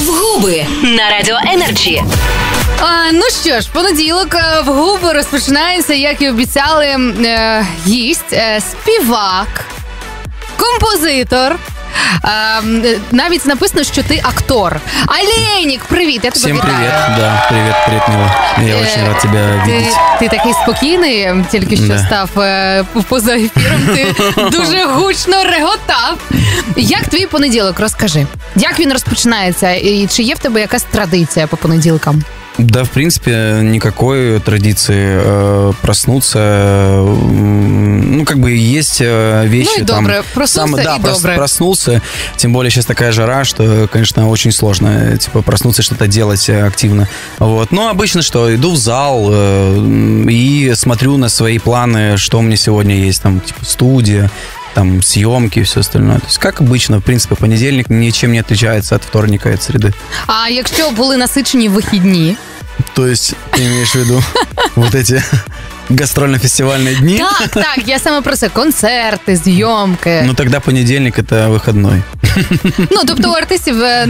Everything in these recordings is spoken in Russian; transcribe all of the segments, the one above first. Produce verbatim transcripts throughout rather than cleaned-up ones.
В губи на Радіо Енерджі. А, ну що ж, понеділок в губи розпочинається, як і обіцяли, е, гість, е, співак, композитор. А, навіть написано, що ти актор. Олейник, привіт, я тебе Всем вітаю. привет, да, привет, привет, Мила. Я Е, очень рад тебя ти, видеть. ти такий спокійний, тільки що Да. став е, поза ефіром, ти дуже гучно реготав. Як твій понеділок, розкажи? Як він розпочинається? І чи є в тебе якась традиція по понеділкам? Да, в принципе, никакой традиции э, проснуться. э, Ну, как бы есть э, вещи. Ну и там, доброе. Проснулся да, и прос- доброе. Проснулся. Тем более сейчас такая жара, что, конечно, очень сложно э, типа проснуться, что-то делать э, активно. Вот. Но обычно что? Иду в зал э, и смотрю на свои планы, что у меня сегодня есть. Там, типа, студия, там, съемки и все остальное. То есть, как обычно, в принципе, понедельник ничем не отличается от вторника и от среды. А якщо були насичені вихідні? То есть, ты имеешь в виду вот эти гастрольно-фестивальные дни? Так, так, я саме про це. Концерти, зйомки. Ну, тогда понедельник – это выходной. Ну, тобто у артистів е,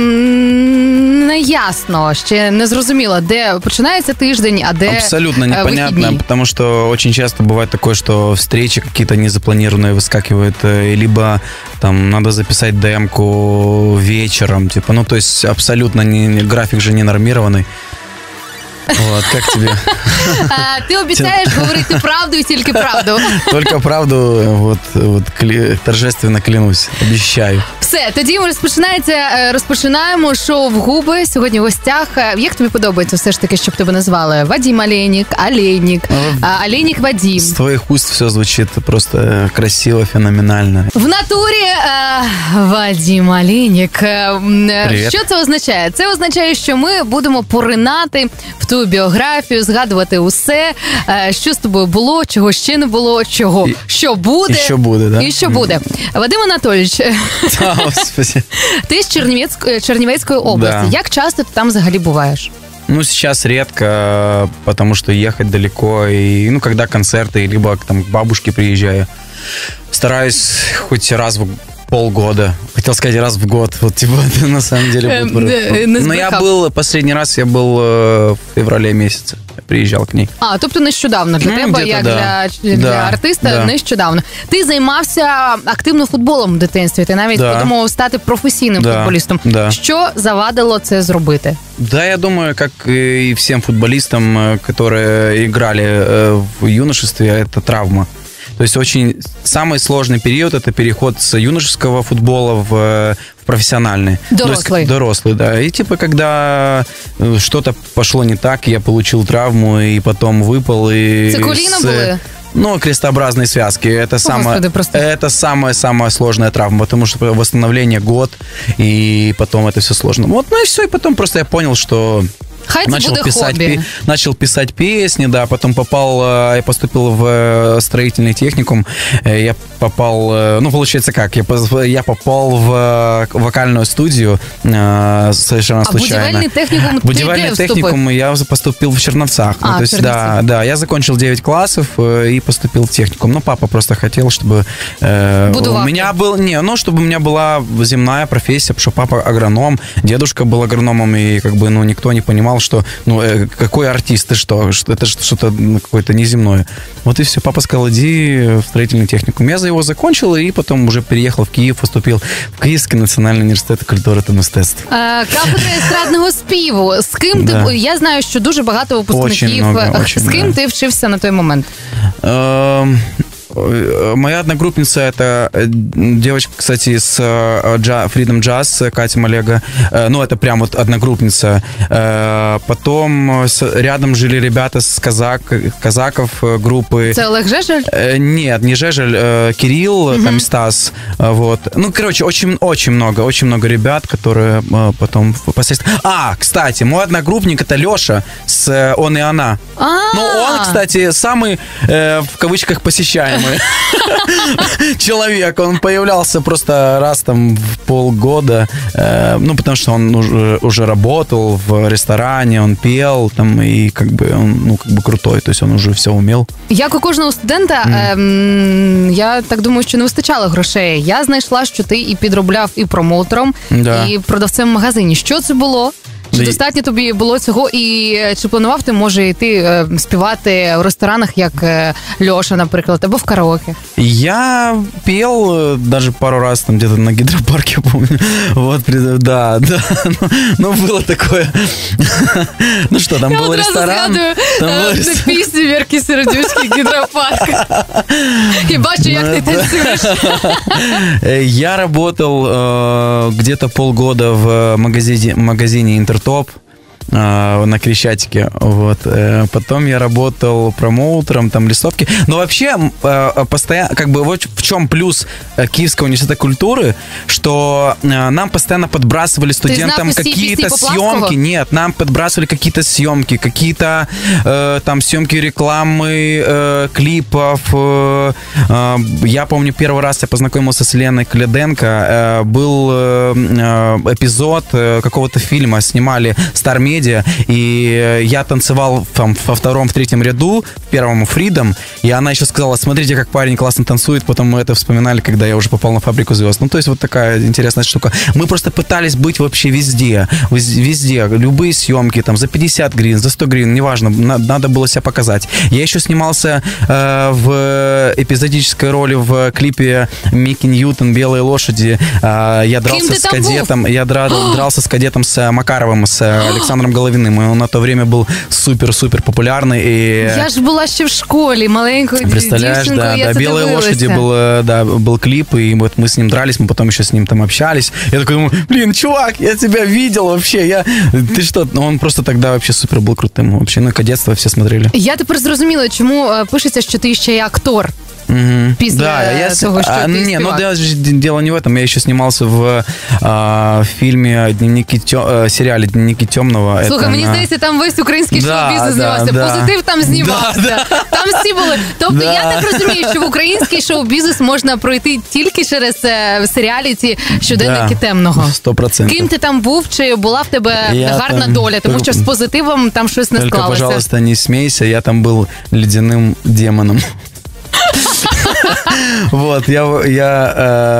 м, не ясно, ще не зрозуміло, де починається тиждень, а де Абсолютно е, непонятно, вихідні. потому что очень часто бывает такое, что встречи какие-то незапланированные выскакивают, э, либо там надо записать демку вечером, типа, ну, то есть абсолютно не, график же не нормированный. Вот, как тебе? А, ти обіцяєш говорити правду і тільки правду. Только правду, вот, вот кля- торжественно клянусь, обещаю. Все, тоді розпочинається, е, розпочинаємо шоу «В губи». Сьогодні в гостях. Е, Як тобі подобається все ж таки, щоб тебе назвали? Вадим Олейник, Олейник, а, Олейник Вадим. С твоих уст все звучит просто красиво, феноменально. В натурі е, Вадим Олейник. Е, м, е, Привіт. Що це означає? Це означає, що ми будемо поринати в твою біографію, згадувати усе, е, що з тобою було, чого ще не було, чого, І- що буде. і що буде, да? І що буде. Вадим Анатолійович, Да, Господи. ти з Чернівецької, Чернівецької області. Да. Як часто ти там взагалі буваєш? Ну, сейчас редко, потому что ехать далеко. И, ну, когда концерты, либо там к бабушке приезжаю, стараюсь хоть раз в полгода. Хотел сказать, раз в год. Вот, типа, на самом деле... Эм, вот, э, вот. не Но я сбрехал. был, последний раз я был э, в феврале месяце. Я приезжал к ней. А, тобто нещодавно для Ну, тебе, где-то як да. для, для Да, артиста, да. нещодавно. Ти займався активно футболом в дитинстві, ти навіть Да. подумав стати професійним Да, футболістом. да. Що завадило це зробити? Да, я думаю, как и всем футболистам, э, которые играли э, в юношестве, это травма. То есть очень самый сложный период – это переход с юношеского футбола в, э, в профессиональный. Дорослый. То есть, дорослый, да. И типа, когда э, что-то пошло не так, я получил травму и потом выпал. И Це коліна с, були? Ну, крестообразные связки. Это, самое, Господи, просто. это самая-самая сложная травма, потому что восстановление год, и потом это все сложно. Вот, ну и все, и потом просто я понял, что... Хай це Начал буде писать, хобі. пе- начал писать песни, да, потом попал, э, я поступил в э, строительный техникум, э, я попал, э, ну, получается как, я, поз- я попал в э, вокальную студию э, совершенно А случайно. будівельний технікум ти Будівельный де вступив? техникум я поступил в Черновцах. А, ну, в то есть, Черновцах. да, да, я закончил девять классов э, и поступил в техникум. Ну, папа просто хотел, чтобы э, у Будувавки. меня был, не, ну, чтобы у меня была земная профессия, потому что папа агроном, дедушка был агрономом, и как бы, ну, никто не понимал, что, ну, э, какой артист, ты что, что это что-то ну, какое-то неземное. Вот и все, папа сказал, иди в строительный техникум. Я за его закончил, и потом уже переехал в Киев, поступил в Киевский национальный университет культуры та мистецтв. Е, Кафедра естрадного співу. З ким Да. ти, я знаю, що дуже багато випускників. Очень много, Е, очень, З ким да. ти вчився на той момент? Эм, э, Моя одногруппница, это э, девочка, кстати, с э, джа- Freedom Jazz, Катя Малега. Э, Ну, это прям вот одногруппница. Э, Потом э, с- рядом жили ребята с казак, казаков э, группы. Це Олег Жежель? Э, Нет, не Жежель, э, Кирилл, там Стас, э, вот. Ну, короче, очень, очень много, очень много ребят, которые э, потом впоследствии... А, кстати, мой одногруппник это Леша с э, «Он и она». А, Ну, он, кстати, самый, э, в кавычках, посещаемый. самый человек. Он появлялся просто раз там в полгода, э, ну, потому что он уже, уже работал в ресторане, он пел там, и как бы он, ну, как бы крутой, то есть он уже все умел. Як у кожного студента, mm. ем, я так думаю, що не вистачало грошей. Я знайшла, що ти і підробляв і промоутером, да. і продавцем в магазині. Що це було? Чи да. достатньо тобі було цього? І чи планував ти, може, йти е, співати в ресторанах, як е, Льоша, наприклад, або в караоке? Я пел даже пару раз там где-то на гидропарке, помню. Вот, да, да. Ну, ну было такое. Ну что, там я был ресторан. Я одразу згадую на пісню Вірки Сердючки «Гідропарк». І бачу, як ти танцюєш. Я работал где-то полгода в магазине, магазине «Интертоп». На Крещатике, вот. Потом я работал промоутером, там листовки. Но вообще, постоянно, как бы, вот в чем плюс Киевского университета культуры, что нам постоянно подбрасывали студентам какие-то съемки. Нет, нам подбрасывали какие-то съемки, какие-то э, там съемки рекламы, э, клипов. Э, э, я помню, первый раз я познакомился с Леной Кляденко. Э, был э, эпизод э, какого-то фильма, снимали Star Media, и я танцевал там во втором, в третьем ряду, в первом Freedom, и она еще сказала: смотрите, как парень классно танцует. Потом мы это вспоминали, когда я уже попал на «Фабрику звезд». Ну, то есть вот такая интересная штука. Мы просто пытались быть вообще везде, везде, любые съемки, там, за пятьдесят гривен, за сто гривен, неважно, надо было себя показать. Я еще снимался э, в эпизодической роли в клипе Микки Ньютон «Белые лошади». Э, я дрался с кадетом, я драл, дрался с кадетом, с Макаровым, с Александром Головиным, и он на то время был супер-супер популярный. И... Я ж была еще в школе, маленькую девчонку, да, я да, «Белые лошади» был, да, был клип, и вот мы с ним дрались, мы потом еще с ним там общались. Я такой думаю: блин, чувак, я тебя видел вообще, я... Ты что? Он просто тогда вообще супер был крутым. Вообще, ну, кадетство все смотрели. Я тепер зрозуміла, чому пишеться, що ти ще й актор. Угу. Після да, я, того, що а, ти не, співак. ну даже дело не в этом. Я еще снимался в а, фильме «Дневники тё... сериале «Дневники темного». Слухай, это мені на... здається, там весь український да, шоу-бізнес да, знімався. да. Позитив там знімався. Да, да. Там всі були. Тобто да. я так розумію, що в український шоу-бізнес можна пройти тільки через серіаліті «Щоденники да, темного». сто процентов. Ким ти там був? Чи була в тебе я гарна там... доля? Тому що з позитивом там щось не Только, склалося. пожалуйста, не смейся. Я там был ледяным демоном. Вот, я, я,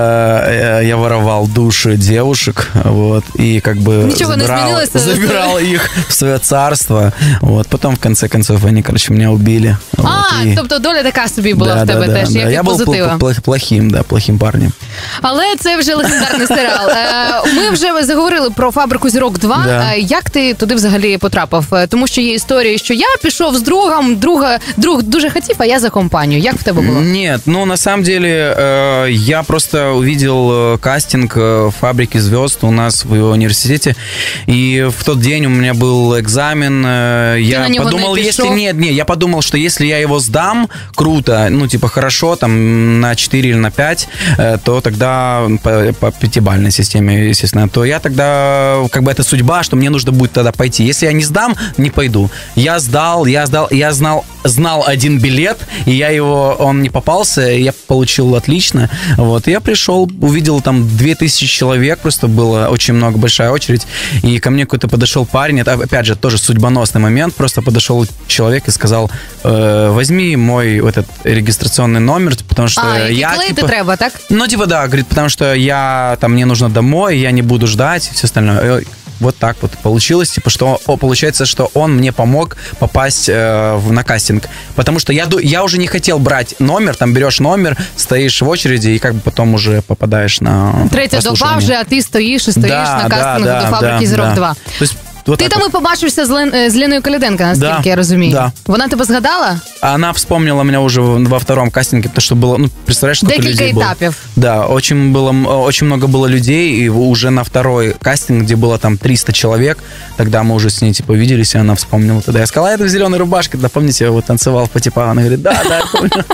э, я воровал души девушек, вот, и как бы забирал, забирал их в свое царство, вот, потом в конце концов они, короче, меня убили. А, вот, и... тобто доля така собі була да, в тебе да, теж, да, як да. і Я позитива. був плохим, да, плохим парнем. Але це вже легендарний серіал. Ми вже заговорили про «Фабрику зірок два». Да. Як ти туди взагалі потрапив? Тому що є історії, що я пішов з другом, друга, друг дуже хотів, а я за компанію. Як в тебе було? Нет, ну, на самом деле, э, я просто увидел кастинг «Фабрики звезд» у нас в университете, и в тот день у меня был экзамен, э, я подумал, если нет, нет, я подумал, что если я его сдам, круто, ну, типа, хорошо, там, на четыре или на пять, э, то тогда по, по пятибалльной системе, естественно, то я тогда, как бы, это судьба, что мне нужно будет тогда пойти. Если я не сдам, не пойду. Я сдал, я сдал, я знал, знал один билет, и я его, он не попался, я получил отлично, вот, и я пришел, увидел там две тысячи человек, просто было очень много, большая очередь, и ко мне какой-то подошел парень, это, опять же, тоже судьбоносный момент, просто подошел человек и сказал: э, возьми мой этот регистрационный номер, потому что а, я, типа... треба, так? Ну, типа, да, говорит, потому что я, там, мне нужно домой, я не буду ждать, и все остальное. Вот так вот получилось, типа, что, о, получается, что он мне помог попасть э, в, на кастинг, потому что я, я уже не хотел брать номер, там берешь номер, стоишь в очереди и как бы потом уже попадаешь на Третя доба вже, а ти стоїш і стоїш да, на кастингу да, до «Фабрики да, зірок да. два». То есть, вот ти там вот. і побачився з, Лен, з Леною Коляденко, наскільки да, я розумію. Да. Вона тебе згадала? Она вспомнила меня уже во втором кастинге, потому что было, ну, представляешь, сколько Декілька людей было. этапов. Да, очень было, очень много было людей, и уже на второй кастинг, где было там триста человек, тогда мы уже с ней, типа, виделись, и она вспомнила. Тогда я сказала: это в зеленой рубашке, да, помните, я вот танцевал по типа, она говорит: да, да, я помню.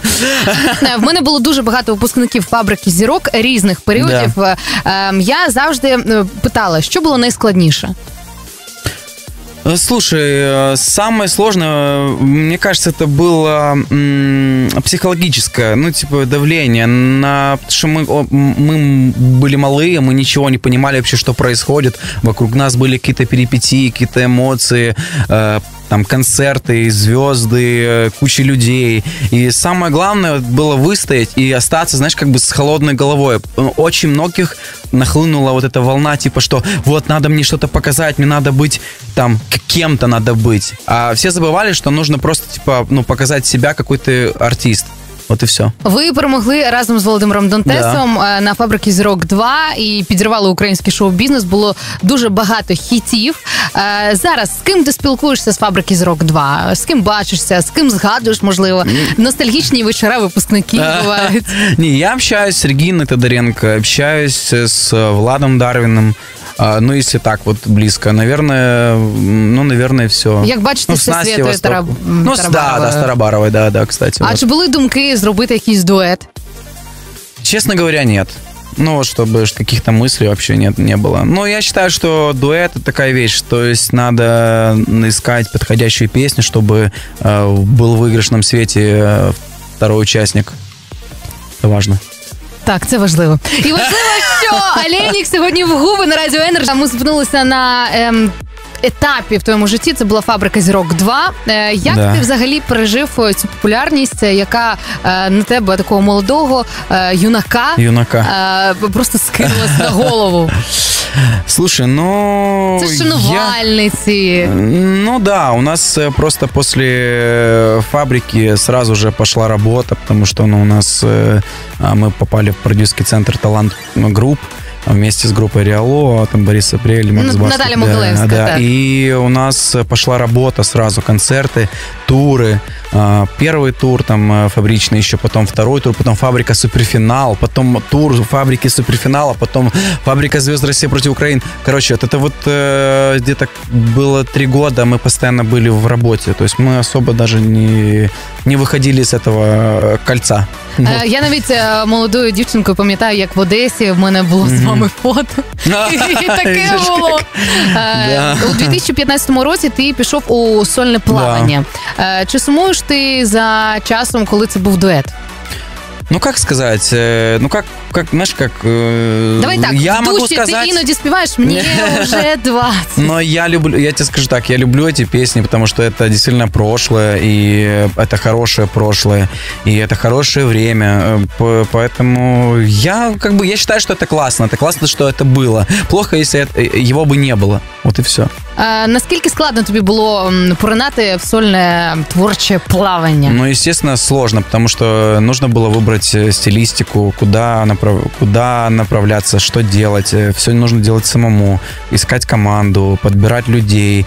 В мене було дуже багато випускників «Фабрики зірок» різних періодів. Да. Я завжди питала, що було найскладніше? Слушай, самое сложное, мне кажется, это было м, психологическое, ну, типа, давление на... Потому что мы, мы были малые, мы ничего не понимали вообще, что происходит. Вокруг нас были какие-то перипетии, какие-то эмоции, э, там, концерты, звезды, куча людей. И самое главное было выстоять и остаться, знаешь, как бы с холодной головой. Очень многих нахлынула вот эта волна, типа, что вот, надо мне что-то показать, мне надо быть там, кем-то надо быть. А все забывали, что нужно просто, типа, ну, показать себя, какой ты артист. От і все. Ви перемогли разом з Володимиром Донтесом да. на «Фабриці зірок два» і підірвали український шоу-бізнес. Було дуже багато хітів. Зараз з ким ти спілкуєшся з «Фабрики зірок два»? З ким бачишся? З ким згадуєш, можливо? Ностальгічні вечора випускників бувають. Ні, я общаюсь з Региной Тодоренко, общаюсь з Владом Дарвином. Ну, если так вот близко, наверное, ну, наверное, все. Як бачите, ну, з Світою Тараб... Ну, да, да, с Тарабаровой, да, да, кстати. А вот. Чи були думки зробити якийсь дует? Честно говоря, нет. Ну, вот, чтобы каких-то мыслей вообще нет, не было. Но я считаю, что дуэт — это такая вещь, то есть надо искать подходящую песню, чтобы э, был в выигрышном свете э, второй участник. Это важно. Так, це важливо. І важливо, що Олейник сьогодні в губи на Радіо Енерджі. Ми зупинилися на ем, етапі в твоєму житті. Це була «Фабрика зірок два». Е, як да. ти взагалі пережив цю популярність, яка е, на тебе такого молодого е, юнака, юнака. Е, просто скинулась на голову? Слушай, ну... Це шанувальниці. Я... Ну да, у нас просто после «Фабрики» сразу же пошла работа, потому что ну, у нас мы попали в продюсерский центр «Талант Групп» вместе с группой Риало, там Борис Апрель, Макс Басков. Наталья Могилевская. Да, да. И у нас пошла работа сразу, концерты, туры. Первый тур там фабричный, еще потом второй тур, потом «Фабрика Суперфинал», потом тур «Фабрики Суперфинала», потом «Фабрика Звезд России против Украины». Короче, вот это вот э, где-то было три года, мы постоянно были в работе. То есть мы особо даже не, не выходили из этого кольца. Е, я навіть молодою дівчинкою пам'ятаю, як в Одесі в мене було з вами фото. І таке було. У дві тисячі п'ятнадцятому році ти пішов у сольне плавання. Чи сумуєш ти за часом, коли це був дует? Ну, как сказать, ну, как, как знаешь, как... Давай так, я в могу душі сказать... ти іноді співаєш, мені вже двадцать. Но я люблю, я тебе скажу так, я люблю эти песни, потому что это действительно прошлое, и это хорошее прошлое, и это хорошее время, поэтому я, как бы, я считаю, что это классно, это классно, что это было. Плохо, если это, его бы не было, вот и все. А, наскільки складно тобі було поринати в сольне творче плавання? Ну, естественно, сложно, потому что нужно было выбрать стилистику, куда, направ... куда направляться, что делать. Все нужно делать самому, искать команду, подбирать людей,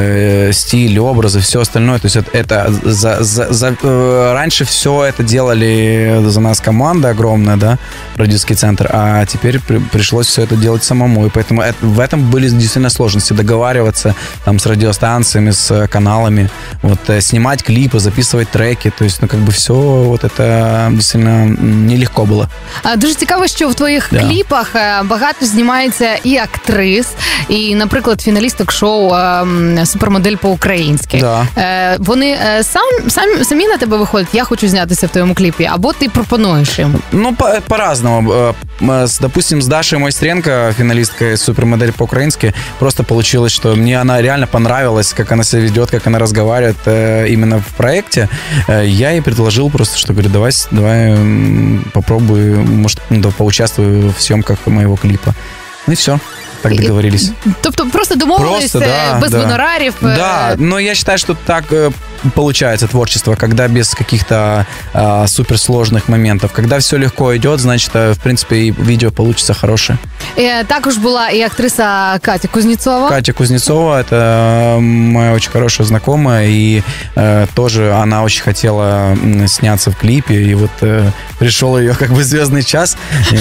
э, стиль, образы, все остальное. То есть это, это за, за, за, э, раньше все это делали за нас команда огромная, да, продюсерский центр, а теперь при, пришлось все это делать самому. И поэтому это, в этом были действительно сложности, договариваться там с радиостанциями, с каналами, вот, снимать клипы, записывать треки, то есть, ну, как бы все вот это действительно нелегко було. Дуже цікаво, що в твоїх да. кліпах багато знімається і актрис, і, наприклад, фіналісток шоу «Супермодель по-українськи». Да. Вони сам, сам, самі на тебе виходять, я хочу знятися в твоєму кліпі, або ти пропонуєш їм? Ну, по- по-разному. Допустим, с Дашей Майстренко, финалисткой «Супермодель по-украински», просто получилось, что мне она реально понравилась, как она себя ведет, как она разговаривает именно в проекте. Я ей предложил просто, что говорю, давай, давай попробую, может, ну, поучаствую в съемках моего клипа. Ну и все. Так договорились. Тобто просто домовились да, без да. гонорарів? Да, но я считаю, что так получается творчество, когда без каких-то а, суперсложных моментов. Когда все легко идет, значит, в принципе, и видео получится хорошее. І також була і актриса Катя Кузнецова. Катя Кузнецова, это моя очень хорошая знакомая, и э, тоже она очень хотела сняться в клипе, и вот э, пришел ее как бы звездный час.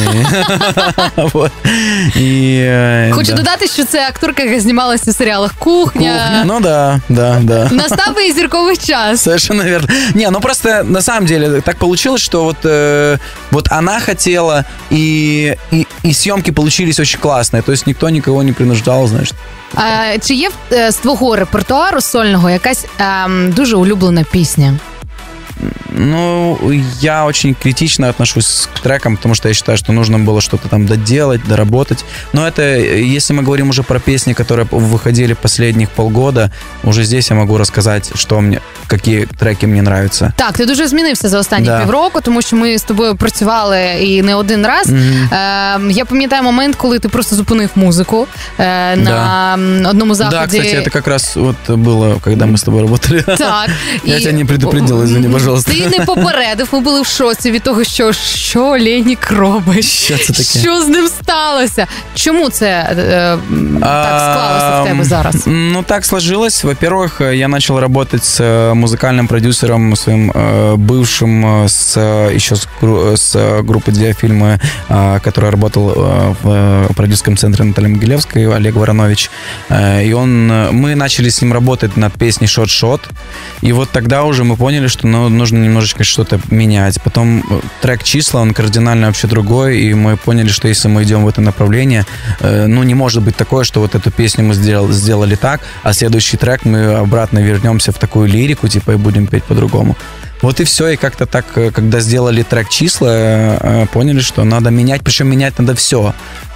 Хочу додати, що це акторка, яка знімалася у серіалах «Кухня». Ну да, да, да. Настав і зірковий військовий час. Совершенно верно. Не, ну просто на самом деле так получилось, что вот, э, вот она хотела, и, и, и съемки получились очень классные. То есть никто никого не принуждал, значит. А, чи є е, з твого репертуару сольного якась ем, дуже улюблена пісня? Ну, я очень критично отношусь к трекам, потому что я считаю, что нужно было что-то там доделать, доработать. Но это, если мы говорим уже про песни, которые выходили последних полгода, уже здесь я могу рассказать, что мне, какие треки мне нравятся. Так, ти дуже змінився за останні Да. півроку, тому що ми з тобою працювали і не один раз. Mm-hmm. Е, я пам'ятаю момент, коли ти просто зупинив музику е, на Да. одному заході. Да, кстати, это как раз вот было, когда мы с тобой работали. Так. Я тебя не предупредил, извини, пожалуйста. Ти не попередив, ми були в шоці від того, що, що Ленік робить. Що це таке? Що з ним сталося? Чому це е, так склалося в тебе зараз? Ну, так сложилось. Во-первых, я начал работать с музыкальным продюсером своим э, бывшим, с, еще с, с группы «Диафильмы», э, который работал э, в продюсерском центре Натальи Могилевской, Олег Воронович. Э, и он, мы начали с ним работать над песней «Шот-шот». И вот тогда уже мы поняли, что ну, нужно немножечко что-то менять. Потом трек «Числа», он кардинально вообще другой, и мы поняли, что если мы идем в это направление, э, ну, не может быть такое, что вот эту песню мы сделали, сделали так, а следующий трек мы обратно вернемся в такую лирику, типа, и будем петь по-другому. Вот и все, и как-то так, когда сделали трек «Числа», поняли, что надо менять, причем менять надо все.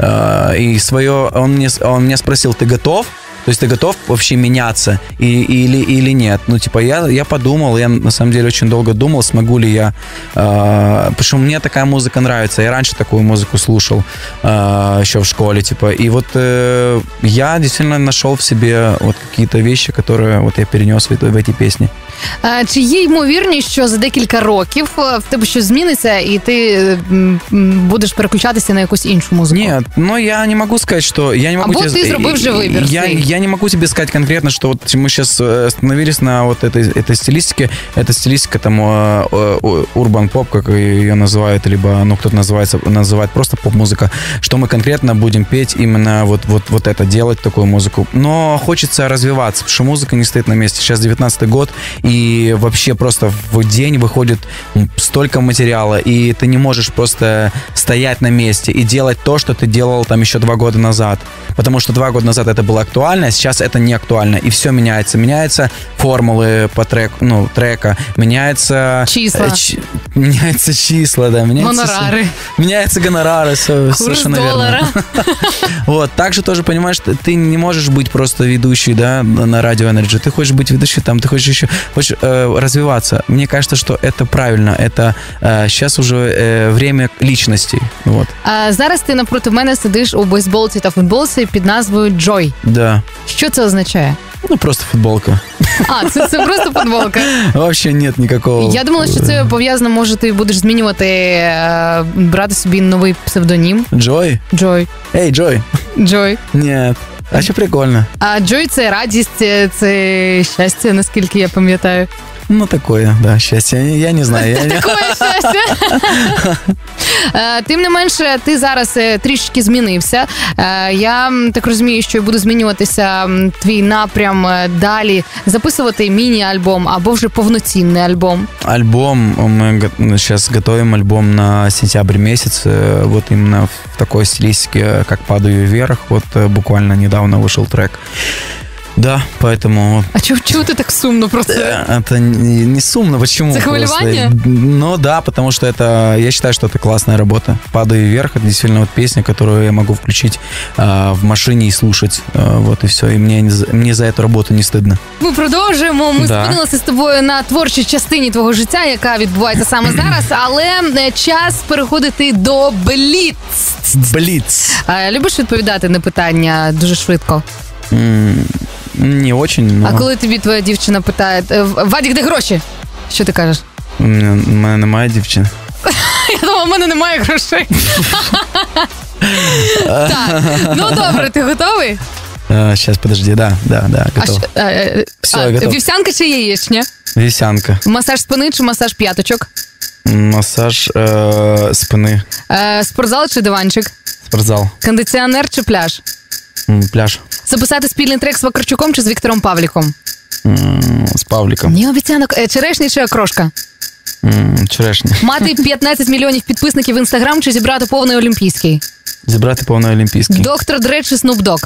И свое, он мне, он меня спросил: ты готов? То есть ты готов вообще меняться и, или, или нет? Ну, типа, я, я подумал, я на самом деле очень долго думал, смогу ли я... Э, потому что мне такая музыка нравится. Я раньше такую музыку слушал э, еще в школе, типа. И вот э, я действительно нашел в себе вот какие-то вещи, которые вот я перенес в, в эти песни. А, чи є ймовірність, що за декілька років в тебе щось зміниться, і ти м, будеш переключатися на якусь іншу музику? Нет, но я не могу сказать, что... Я не могу Або тебе, ты зробив же выбор я, свой. я не могу тебе сказать конкретно, что вот мы сейчас остановились на вот этой, этой стилистике. Это стилистика там урбан-поп, как ее называют, либо, ну, кто-то называется, называет просто поп-музыка, что мы конкретно будем петь именно вот, вот, вот это, делать такую музыку. Но хочется развиваться, потому что музыка не стоит на месте. Сейчас девятнадцатый год, и вообще просто в день выходит столько материала, и ты не можешь просто стоять на месте и делать то, что ты делал там еще два года назад. Потому что два года назад это было актуально, а сейчас это не актуально. И все меняется. Меняются формулы по треку, ну, трека, меняются... Числа. Э, ч, меняются числа, да. Меняются, гонорары. Меняются гонорары, Курс совершенно доллара. верно. Вот. Также тоже понимаешь, что ты не можешь быть просто ведущей, да, на радио Energy. Ты хочешь быть ведущей там, ты хочешь еще хочешь, э, развиваться. Мне кажется, что это правильно. Это э, сейчас уже э, время личностей. Вот. А зараз ти напроти мене сидиш у бейсболці та футболці під назвою Joy. Да. Що це означає? Ну, просто футболка. А, це, це просто футболка. Вообще нет никакого... Я думала, що це пов'язано, може, ти будеш змінювати, е, брати собі новий псевдонім. Joy? Joy. Эй, Joy. Joy. Нет. А що прикольно? А Joy – це радість, це щастя, наскільки я пам'ятаю. Ну, такое, да, счастье. Я не знаю. Я... Такое щастя. Тим не менше, ти зараз трішки змінився. Я так розумію, що буду змінюватися твій напрям далі, записувати міні-альбом або вже повноцінний альбом. Альбом, мы сейчас готовим альбом на сентябрь месяц, вот именно в такой стилистике, как «Падаю вверх». Вот буквально недавно вышел трек. Да, поэтому... А чого, чого ти так сумно про це? Это не, не сумно, почему? Это хвилевание? Просто, ну да, потому что это, я считаю, что это классная работа. «Падаю вверх» — это действительно вот песня, которую я могу включить а, в машине и слушать, а, вот и все, и мне, мне за эту работу не стыдно. Ми продовжуємо, ми Да. спинилися з тобою на творчій частині твого життя, яка відбувається саме зараз, але е, час переходити до Бліц. Блиц. А, любиш відповідати на питання дуже швидко? М, Не очень, но... А коли тобі твоя дівчина питає: «Вадік, де гроші?» Що ти кажеш? У мене, у мене немає дівчини. Я думала, в мене немає грошей. Так, ну добре, ти готовий? Сейчас, подожди, да, да, да, А готов. що, е, е, Все, а, готов. вівсянка чи яєчня? Вівсянка. Масаж спини чи масаж п'яточок? Масаж е, спини. Е, спортзал чи диванчик? Спортзал. Кондиціонер чи пляж? М, Пляж. Записати спільний трек з Вакарчуком чи з Віктором Павліком? М, С Павликом. Ні обіцянок. Е, Черешня чи окрошка? М, Черешня. Мати п'ятнадцять мільйонів підписників в Інстаграм чи зібрати повний олімпійський? Зібрати повний олімпійський. Доктор Дре чи Снуп Дог?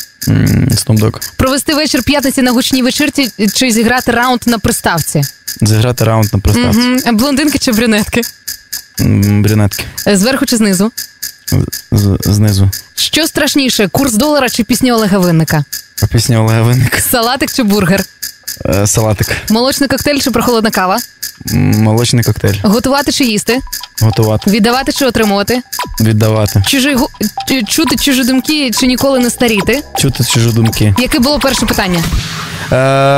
Снуп Дог. Провести вечір п'ятниці на гучній вечірці чи зіграти раунд на приставці? Зіграти раунд на приставці. Угу. Блондинки чи брюнетки? М, Брюнетки. Е, Зверху чи знизу? З- Знизу. Що страшніше, курс долара чи пісні Олега Винника? А пісня Олега Винника. Салатик чи бургер? Е, Салатик. Молочний коктейль чи прохолодна кава? М, Молочний коктейль. Готувати чи їсти? Готувати. Віддавати чи отримувати? Віддавати. Чужі гу... чу- чути чужі думки чи ніколи не старіти? Чути чужі думки. Яке було перше питання? Е,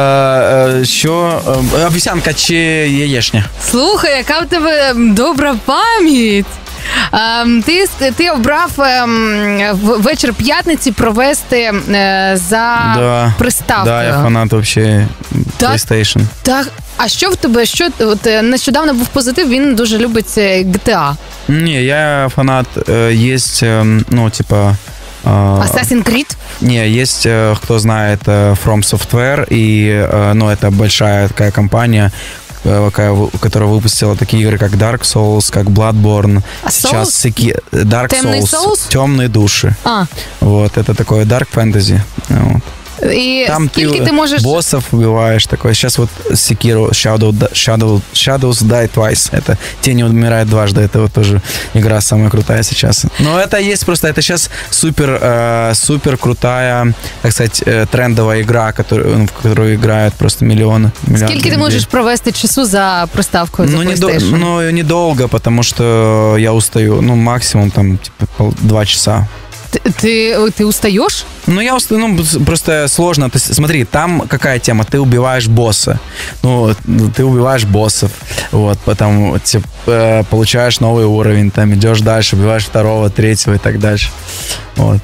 е, Що? Е, Овсянка чи яєчня? Слухай, яка в тебе добра пам'ять. Ем, ти, ти обрав ем, в- вечір п'ятниці провести е, за Да. приставкою. Да, я фанат вообще Так. PlayStation. Так, а що в тебе? Що от е, нещодавно був позитив, він дуже любить е, джі ті ей. Не, я фанат. э, Есть, э, ну, типа... э, Assassin's Creed? Не, есть, э, кто знает, э, From Software, и, э, ну, это большая такая компания, э, какая вы- которая выпустила такие игры, как Dark Souls, как Bloodborne. А Сейчас Seiki- Dark Темный Souls, Souls? Темные души. А, Вот, это такое Dark Fantasy. Вот. і Там скільки ты ти можеш... боссов убиваешь, такое. Сейчас вот Sekiro Shadow, Shadow, Shadows Die Twice. Это Тени умирают дважды. Это вот тоже игра самая крутая сейчас. Но это есть просто, это сейчас супер, э, супер крутая, так сказать, э, трендовая игра, которую, ну, в которую играют просто миллионы. миллиарды Скільки ти людей. можеш провести часу за приставкою за Ну, недо- PlayStation? ну, недолго, потому что я устаю. Ну, максимум там, типа, пол- два часа. Ти, ти, ти устаєш? Ну, я устаю, ну, б- просто сложно. То есть, смотри, там какая тема? Ты убиваешь босса. Ну, ты убиваешь боссов. Вот, потом типа, э, получаешь новый уровень, там идешь дальше, убиваешь второго, третьего и так дальше. Вот.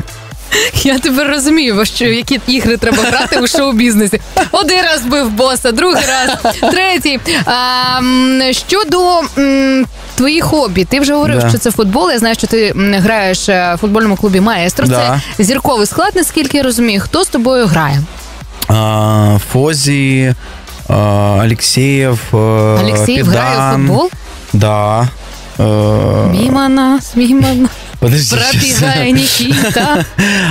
Я тепер розумію, во що, які ігри треба грати у шоу-бізнесі. Один раз бив боса, другий раз, третій. А, м, щодо м, твоїх хобі, ти вже говорив, Да. що це футбол. Я знаю, що ти м, граєш е, в футбольному клубі «Маестро». Да. Це зірковий склад, наскільки я розумію. Хто з тобою грає? А, Фози, а, Алексеев, а, Алексєєв Педан. грає у футбол? Да. Э, Мимо нас, мимо нас. Подожди. Пробігає Нікіта.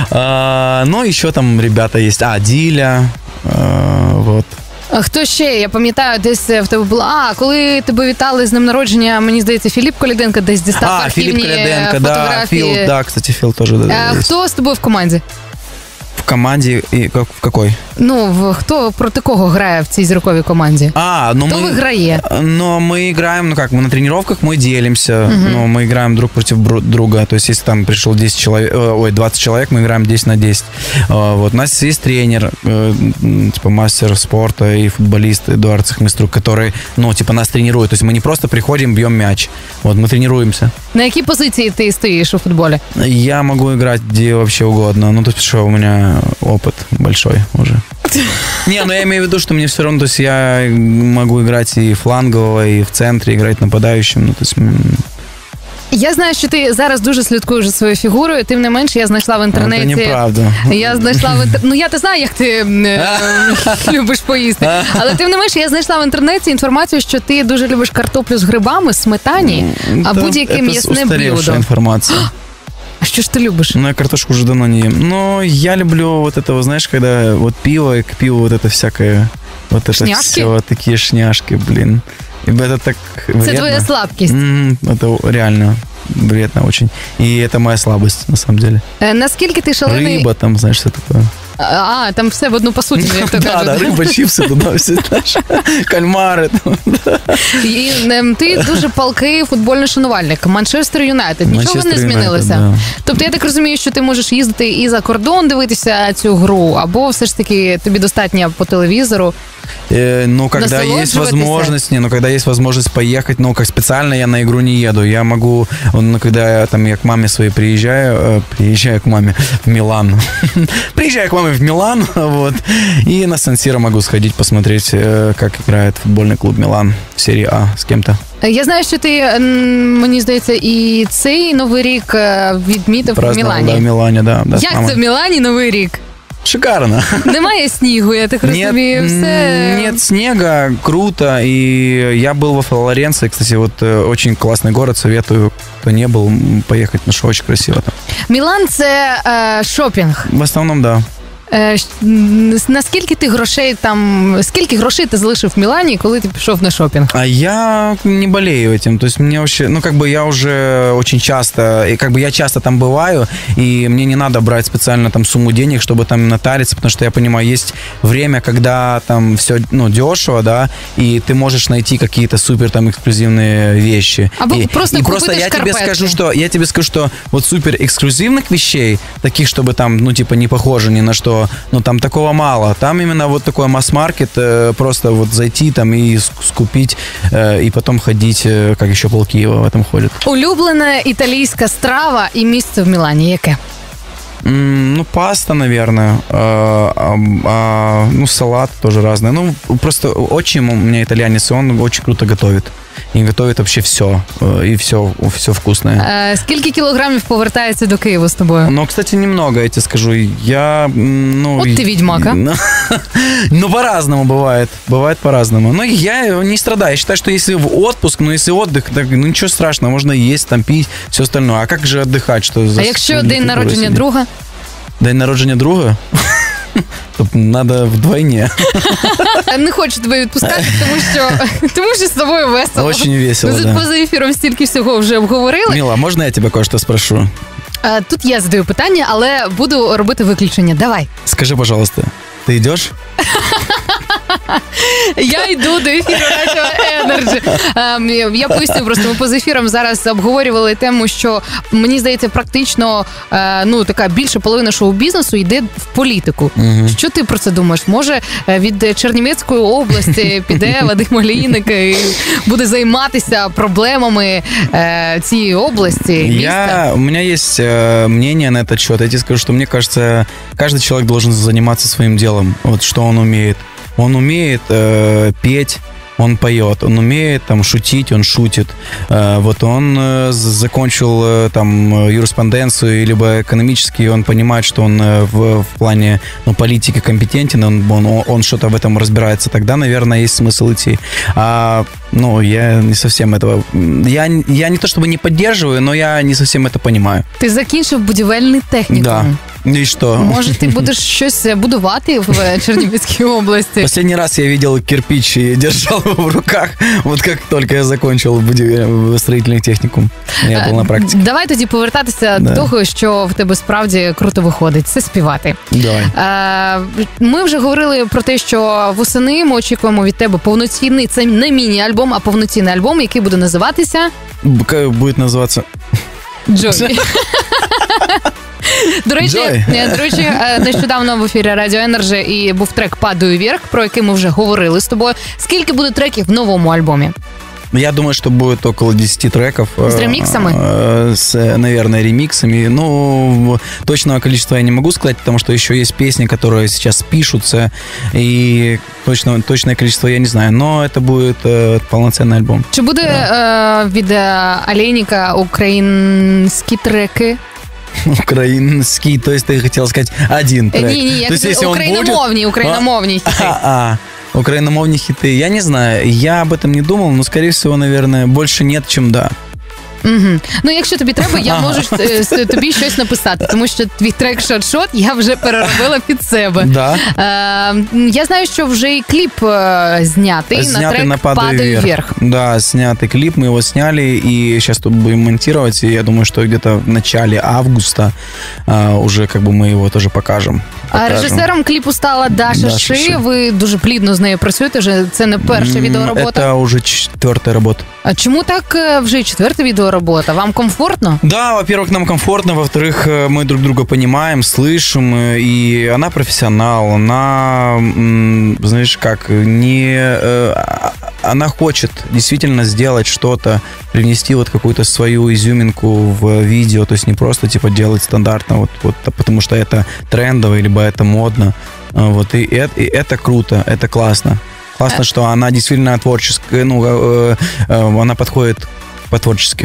А, Ну, еще там ребята есть. А, Диля. а, Вот. А хто ще? Я пам'ятаю, десь в тебе була. А, коли тебе вітали з днем народження, мені здається, Філіп Коляденко десь дістав А, Филипп архівні Коляденко, да, фотографії. Фил, да, кстати, Фил тоже. Да, Е, есть. Хто з тобою в команді? В команде, и как, в какой? Ну, в, хто проти кого грає в цій зірковій команді? А, ну Хто мы... виграє? Но мы играем, ну как, мы на тренировках мы делимся, Мгм. но мы играем друг против бру- друга. То есть, если там пришел десять человек, э, ой, двадцать человек, мы играем десять на десять. А, Вот, у нас есть тренер, э, м, типа мастер спорта и футболист Эдуард Цехмиструк, который, ну, типа нас тренирует. То есть мы не просто приходим, бьем мяч. Вот, мы тренируемся. На якій позиції ти стоїш у футболі? Я могу играть где вообще угодно. Ну, то есть, что у меня опыт большой уже. Не, ну я имею в виду, что мне все равно, то есть я могу играть и флангового, и в центре, играть нападающим. Ну, то есть, м, Я знаю, що ти зараз дуже слідкуєш за своєю фігурою, тим не менше я знайшла в это інтернеті. неправда. Я знайшла в інтернеті. Ну я те знаю, як ти е, любиш поїсти. Але тим не менше, я знайшла в інтернеті інформацію, що ти дуже любиш картоплю з грибами, сметані, а Да, будь-яке это м'ясне устаревшая блюдо. информация. А що ж ти любиш? Ну, я картошку уже давно не ем. Но я люблю вот это, вот, знаешь, когда вот пиво, и к пиву вот это всякое, вот это Шняшки? все, такие шняшки, блин. И это так Це вредно. твоя слабкість. М, Это реально вредно очень. И это моя слабость, на самом деле. Е, Наскільки ти шалений... Рыба там, знаешь, что такое. А, там все в одну посуду, як то Да, да, кажуть. рыба, чипсы туда все, знаешь, кальмары. там. І ем, ти дуже палкий футбольний шанувальник. Манчестер Юнайтед. Нічого Манчестер не Юнайтед, змінилося. да. Тобто я так розумію, що ти можеш їздити і за кордон дивитися цю гру, або все ж таки тобі достатньо по телевізору. Э, Ну, когда есть Насолодживаться. возможность, не, ну, когда есть возможность поехать, ну, как специально я на игру не еду. Я могу, ну, когда я, там, я к маме своей приезжаю, э, приезжаю к маме в Милан. Приезжаю к маме в Милан, вот, и на Сан-Сиро могу сходить посмотреть, э, как играет футбольный клуб Милан в серии А с кем-то. Е, Я знаю, що ти, м, мені здається, і цей Новий рік е, відмітив в Праздновал, Мілані. да, в Милане, да. да, с Як мамой. це в Мілані Новий рік? Шикарно. Немає снігу, я так розумію. Нет, Все... нет снега, круто. И я был во Флоренции, кстати, вот очень классный город, советую, кто не был, поехать, ну что, очень красиво там. Мілан – це е, шопінг. В основном, да. Е, наскільки ти грошей там, скільки грошей ти залишив в Мілані, коли ти пішов на шопінг? А я не болею этим, то есть мне вообще, ну как бы я уже очень часто, и как бы я часто там бываю, и мне не надо брать специально там сумму денег, чтобы там натариться, потому что я понимаю, есть время, когда там все, ну, дешево, да, и ты можешь найти какие-то супер там эксклюзивные вещи. Або и, просто и купить просто я тебе шкарпетки. скажу, что я тебе скажу, что вот супер эксклюзивных вещей, таких, чтобы там, ну типа не похоже ни на что, ну, там такого мало. Там именно вот такой масс-маркет, э, просто вот зайти там и скупить, э, и потом ходить, э, как еще полкиева в этом ходят. Улюблена італійська страва і місце в Мілані яке? М, ну, паста, наверное. А, а, а, ну, салат тоже разный. Ну, просто отчим у меня итальянец, и он очень круто готовит. И готовит вообще все. И все, все вкусное. Е, скільки кілограмів повертається до Києва з тобою? Но, кстати, немного, я тебе скажу. Я, ну... Вот ты ведьмак, а? Ну, по-разному бывает. Бывает по-разному. Но я не страдаю. Я считаю, что если в отпуск, ну, если отдых, так, ну, ничего страшного. Можно есть, там, пить, все остальное. А как же отдыхать? Что за А якщо день народження друга? День народження друга? То надо вдвойне. Не хочу тебе відпускати, тому що, тому що з тобою весело. Очень весело, Ми да. поза ефіром стільки всього вже обговорили. Мила, можно я тебя кое-что спрошу? Е, Тут я задаю питання, але буду робити виключення. Давай. Скажи, пожалуйста, ты идешь? Я йду до ефіру Радіо Енерджі. Ем, Я поясню, просто ми поза ефіром зараз обговорювали тему, що, мені здається, практично е, ну, така більша половина шоу-бізнесу йде в політику. Угу. Що ти про це думаєш? Може, е, від Чернівецької області піде Вадим Олійник і буде займатися проблемами е, цієї області, міста? Я, у меня есть э, мнение на этот счет. Я тебе скажу, что мне кажется, каждый человек должен заниматься своим делом. Вот что он умеет. Он умеет э, петь, он поет, он умеет там шутить, он шутит. Э, вот он э, закончил э, там юриспруденцию, либо экономический, он понимает, что он э, в, в плане, ну, политики компетентен, он, он, он что-то в этом разбирается. Тогда, наверное, есть смысл идти. А, ну, я не совсем этого... Я, я не то чтобы не поддерживаю, но я не совсем это понимаю. Ти закінчив будівельний технікум. Да. И что? Може, ти будеш щось будувати в Чернівецькій області? Последний раз я видел кирпич и держал его в руках, вот как только я закончил строительный техникум. Я был на практике. Давай тоді повертатися Да. до того, що в тебе справді круто виходить. Це співати. Давай. Е, Ми вже говорили про те, що восени ми очікуємо від тебе повноцінний, це не міні-альбом, а повноцінний альбом, який буде називатися Как будет называться? Джой. До речі, Joy. до речі, нещодавно в ефірі Радіо Енерджі і був трек «Падаю вверх», про який ми вже говорили з тобою. Скільки буде треків в новому альбомі? Я думаю, что будет около десять треков. С ремиксами? С, наверное, ремиксами. Ну, точного количества я не могу сказать, потому что еще есть песни, которые сейчас пишутся, и точно, точное количество я не знаю. Но это будет э, полноценный альбом. Чи буде Да. е, від е, Олейника українські треки? Украинский, то есть ты хотел сказать один трек. Ні, ні, я То есть, кажу, если он україномовні, будет- україномовні хіти. А, а, украиномовные хиты. Я не знаю, я об этом не думал, но, скорее всего, наверное, больше нет, чем да. Угу. Ну, якщо тобі треба, я можу е, с- тобі щось написати, тому що твій трек «Шот-шот» я вже переробила під себе. Да. Е, я знаю, що вже і кліп е, знятий на Снятый трек на «Падаю «Падаю вверх». вверх». Да, снятый клип, мы его сняли, и сейчас тут будем монтировать, и я думаю, что где-то в начале августа а, уже как бы мы его тоже покажем. А покажем. режисером кліпу стала Даша, Даша Ши. Ши. Ви дуже плідно з нею працюєте, вже це не перша М, відеоробота. Это уже четвертая работа. А чому так е, вже й четверта відеоробота? Вам комфортно? Да, во-первых, нам комфортно, во-вторых, э, мы друг друга понимаем, слышим, э, и она профессионал, она, м, знаешь, как, не... э, а- Она хочет действительно сделать что-то, привнести вот какую-то свою изюминку в видео, то есть не просто, типа, делать стандартно, вот, вот потому что это трендово, либо это модно, А, вот, и, это- и это круто, это классно. Классно, что она действительно творческая, ну, э, э, она подходит по-творчески.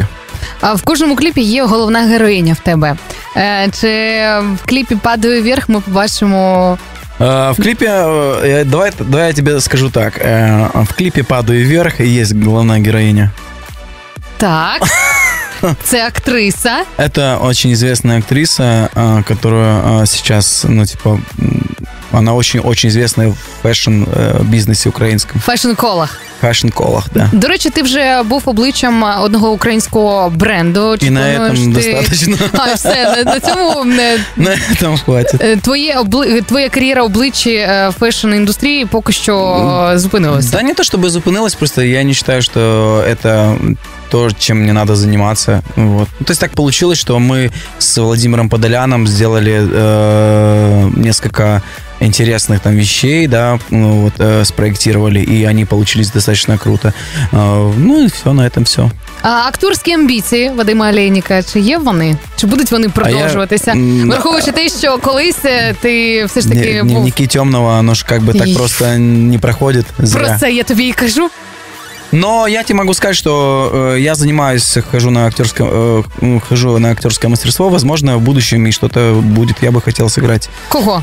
А в кожному кліпі є головна героїня в тебе. Е, Чи в кліпі «Падаю вверх» ми побачимо... Э, В клипе, э, давай, давай я тебе скажу так. Э, В клипе «Падаю вверх» есть главная героиня. Так, це актриса. Это очень известная актриса, э, которая э, сейчас, ну, типа, м, она очень-очень известная в фэшн-бизнесе украинском. В фешн-колах. Фэшн-колах, да. До речі, ти вже був обличчям одного українського бренду. Чи И на плануєш этом ти- достаточно. А, все, на, на цьому е, На этом хватит. е, твоє обли... твоя кар'єра обличчя е, фешн-індустрії поки що е, зупинилася. Да не то чтобы зупинилось, просто я не считаю, что это то, чем мне надо заниматься. Вот. Ну, то есть так получилось, что мы с Владимиром Подоляном сделали э, несколько интересных там вещей, да, ну, вот, э, спроектировали, и они получились достаточно круто. Э, ну и все, на этом все. А акторські амбіції Вадима Олейніка, чи є вони? Чи будуть вони продовжуватися? м, Враховуючи те, що колись е, ти все ж таки Не- був... Дневники темного, оно же как бы так И- просто не проходит. Зря. Про це я тобі і кажу. Но я тебе могу сказать, что э, я занимаюсь, хожу на актерское, э, ну, хожу на актерское мастерство. Возможно, в будущем и что-то будет, я бы хотел сыграть. Кого?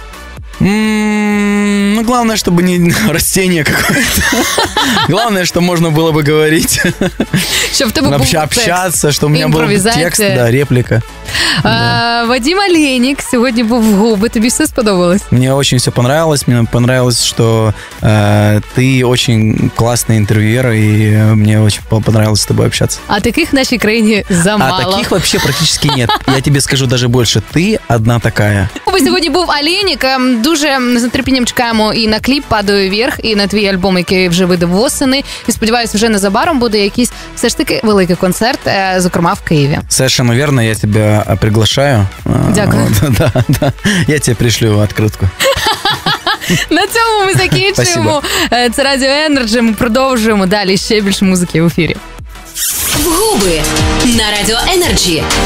М, Ну, главное, чтобы не растение какое-то. Главное, что можно было бы говорить, Щоб в тебе був вообще текст. общаться, что у меня был Імпровізація. текст, да, реплика. А, Вадим Олейнік сьогодні був в губи. Тобі все сподобалось? Мне очень все понравилось. Мне понравилось, что э, ты очень классный интервьюер, и э, мне очень по- понравилось с тобой общаться. А таких в нашій країні замало. А таких вообще практически нет. Я тебе скажу даже больше. Ты одна такая. Ось сьогодні був Олейнік. Ем, Дуже з нетерпінням чекаємо і на кліп «Падаю вверх», і на твій альбом, який вже видав восени. І сподіваюся, вже незабаром буде якийсь все ж таки великий концерт, е, зокрема в Києві. Совершенно верно, я тебя а, приглашаю. А, Дякую. вот, да, да. Я тебе пришлю открытку. На цьому ми закінчуємо. Спасибо. Е, Це Радіо Енерджі. Ми продовжуємо далі ще більше музики в ефірі. В губи на Радіо Енерджі.